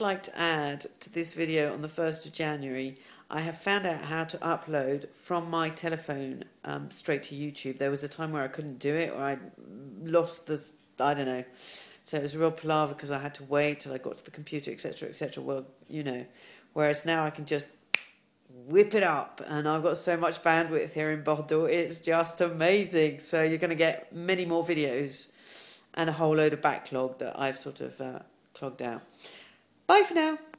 like to add to this video on the 1st of January, I have found out how to upload from my telephone straight to YouTube. There was a time where I couldn't do it, or I lost the, I don't know. So it was a real palaver because I had to wait till I got to the computer, etc., etc. Well, you know, whereas now I can just whip it up, and I've got so much bandwidth here in Bordeaux, it's just amazing. So you're going to get many more videos and a whole load of backlog that I've sort of clogged out. Bye for now.